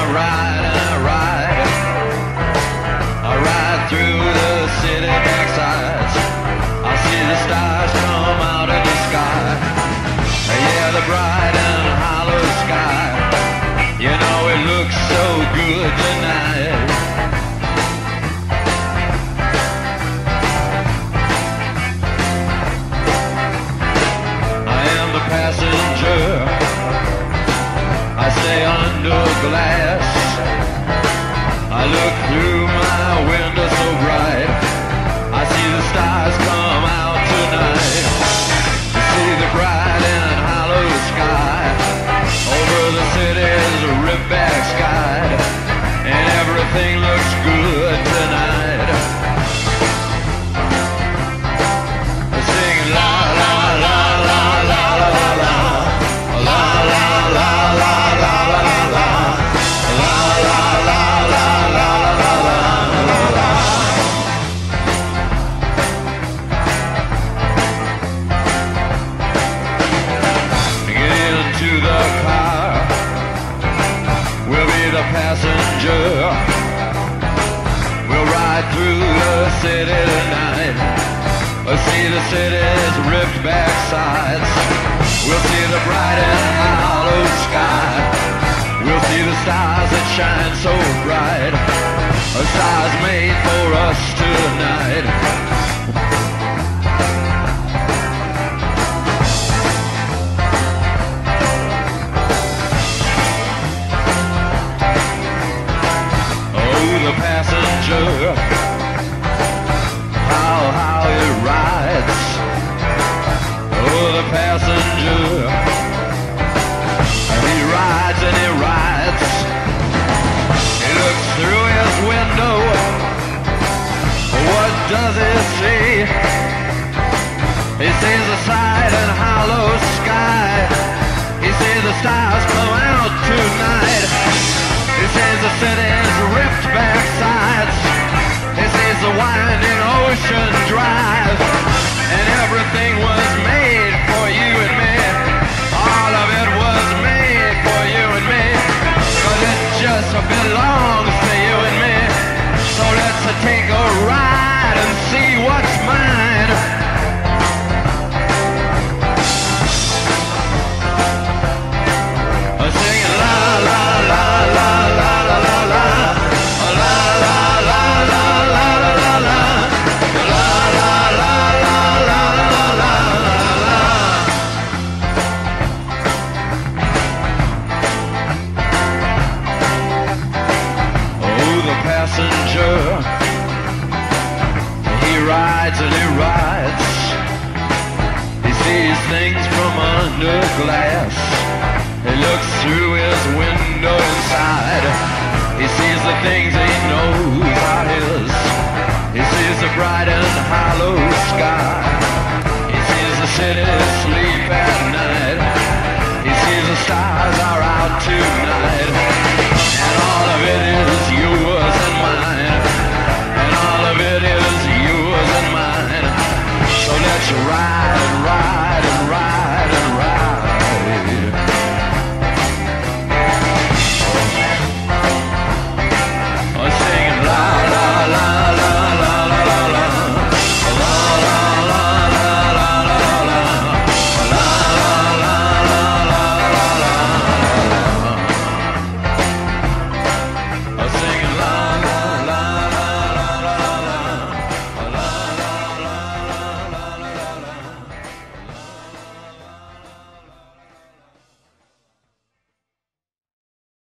ride and I ride. I ride through the city backsides. I see the stars come out of the sky. Yeah, the bright and hollow sky. You know it looks so good tonight. I am the passenger. I stay under glass. I look through my window so bright. I see the stars come out tonight. You see the bright and hollow sky. Over the city's ripped-back sky. And everything looks good tonight. Sing la la la la la la la la. La la la la la la la. La la la la la la la la. Get into the car. We'll be the passenger. We'll ride through the city tonight. We'll see the city's ripped back sides. We'll see the bright and hollow sky. We'll see the stars that shine so bright. A stars made for us tonight. The passenger, how it rides. Oh, the passenger, he rides and he rides. He looks through his window. What does he see? He sees the side and hollow sky. He sees the stars come out tonight. He sees the city's ripped back sides. He sees the winding ocean drive. And everything was made for you and me. All of it was made for you and me. But it just belongs to you and me. So let's take a ride and see what's mine. Singing la la la la la la la la. La la la la la la la la. La la la la la la la la. Oh, the passenger, he rides and he rides. He sees things from under glass. He looks through his window inside.